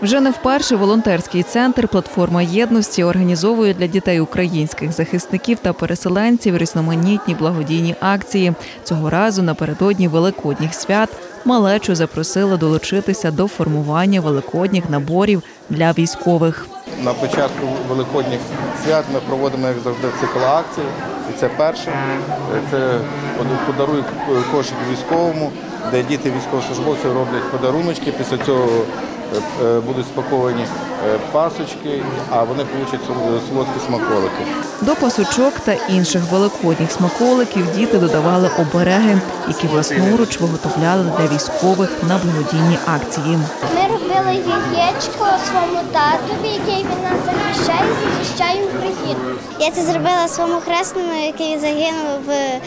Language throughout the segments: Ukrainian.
Вже не вперше волонтерський центр «Платформа єдності» організовує для дітей українських захисників та переселенців різноманітні благодійні акції. Цього разу напередодні Великодніх свят малечу запросили долучитися до формування великодніх наборів для військових. На початку Великодніх свят ми проводимо, як завжди, цикл акцій. І це перше. Це «Подаруй кошик військовому», де діти військовослужбовців роблять подаруночки. Після цього будуть спаковані пасочки, а вони отримують солодкі смаколики. До пасочок та інших великодніх смаколиків діти додавали обереги, які власноруч виготовляли для військових на благодійні акції. Ми робили яєчко своєму татові, який він нас захищає Україну. Я це зробила своєму хресному, який загинув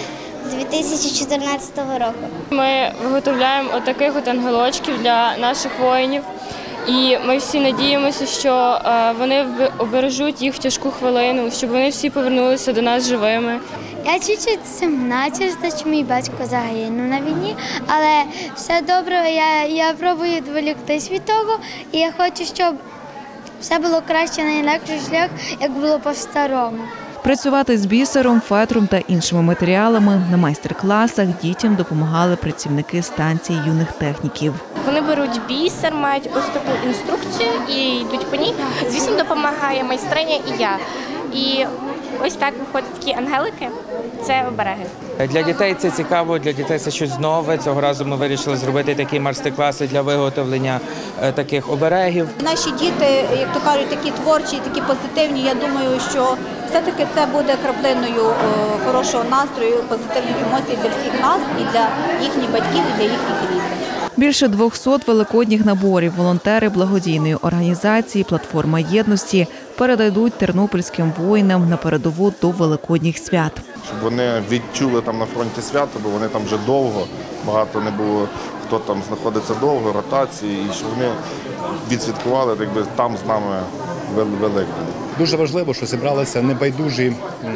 2014 року. Ми виготовляємо отаких ангелочків для наших воїнів. І ми всі надіємося, що вони обережуть їх в тяжку хвилину, щоб вони всі повернулися до нас живими. Я чуть-чуть сумна, через те, що мій батько загинув на війні, але все добре, я пробую відволіктись від того, і я хочу, щоб все було краще, найлегший шлях, як було по-старому. Працювати з бісером, фетром та іншими матеріалами на майстер-класах дітям допомагали працівники станції юних техніків. Вони беруть бісер, мають ось таку інструкцію і йдуть по ній. Звісно, допомагає майстриня і я. І ось так виходять такі ангелики – це обереги. Для дітей це цікаво, для дітей це щось нове. Цього разу ми вирішили зробити такі майстер-класи для виготовлення таких оберегів. Наші діти, як то кажуть, такі творчі, такі позитивні. Я думаю, що все-таки це буде краплиною хорошого настрою, позитивних емоцій для всіх нас і для їхніх батьків, і для їхніх рідних. Більше 200 великодніх наборів волонтери благодійної організації «Платформа єдності» передадуть тернопільським воїнам на передову до Великодніх свят. Щоб вони відчули там на фронті свято, бо вони там вже довго, багато не було, хто там знаходиться довго, ротації, і щоб вони відсвяткували там з нами Великдень. Дуже важливо, що зібралися небайдужі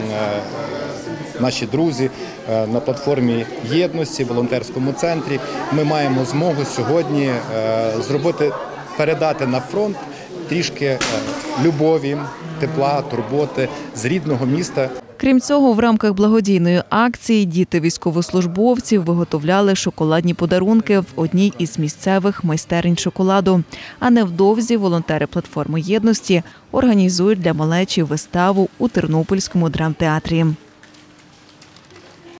наші друзі на платформі єдності, в волонтерському центрі. Ми маємо змогу сьогодні передати на фронт трішки любові, тепла, турботи з рідного міста. Крім цього, в рамках благодійної акції діти військовослужбовців виготовляли шоколадні подарунки в одній із місцевих майстерень шоколаду. А невдовзі волонтери «Платформи єдності» організують для малечі виставу у Тернопільському драмтеатрі.